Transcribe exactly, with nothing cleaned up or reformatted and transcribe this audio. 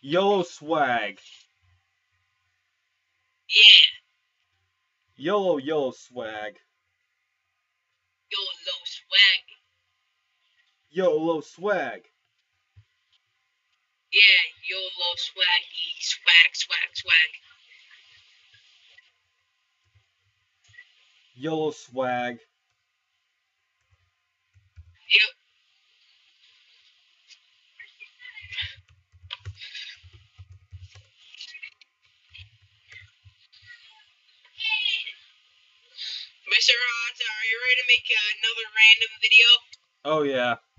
YOLO swag. Yeah. YOLO YOLO swag. YOLO swag. YOLO swag. Yeah, YOLO swaggy. Swag, swag, swag. YOLO swag. Yep. Mister Hot, are you ready to make uh, another random video? Oh yeah.